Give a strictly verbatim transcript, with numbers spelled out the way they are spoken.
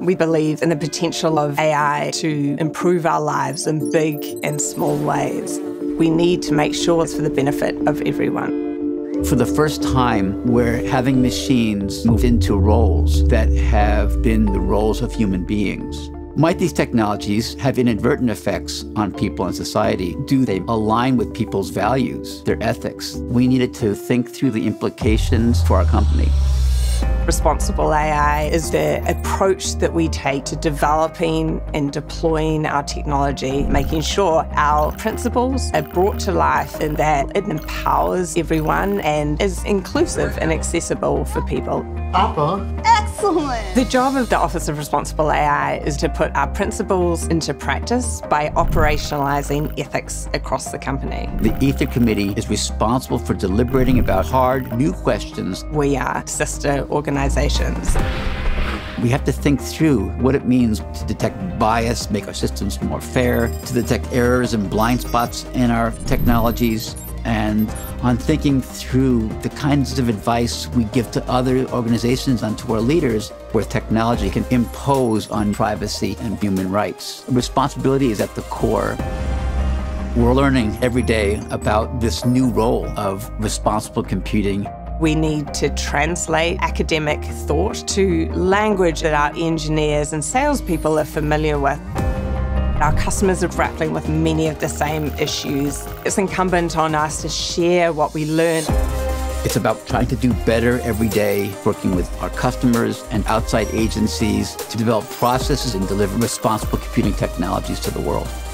We believe in the potential of A I to improve our lives in big and small ways. We need to make sure it's for the benefit of everyone. For the first time, we're having machines move into roles that have been the roles of human beings. Might these technologies have inadvertent effects on people and society? Do they align with people's values, their ethics? We needed to think through the implications for our company. Responsible A I is the approach that we take to developing and deploying our technology, making sure our principles are brought to life and that it empowers everyone and is inclusive and accessible for people. Papa. Excellent! The job of the Office of Responsible A I is to put our principles into practice by operationalizing ethics across the company. The Ether Committee is responsible for deliberating about hard, new questions. We are sister organizations. We have to think through what it means to detect bias, make our systems more fair, to detect errors and blind spots in our technologies, and on thinking through the kinds of advice we give to other organizations and to our leaders where technology can impose on privacy and human rights. Responsibility is at the core. We're learning every day about this new role of responsible computing. We need to translate academic thought to language that our engineers and salespeople are familiar with. Our customers are grappling with many of the same issues. It's incumbent on us to share what we learn. It's about trying to do better every day, working with our customers and outside agencies to develop processes and deliver responsible computing technologies to the world.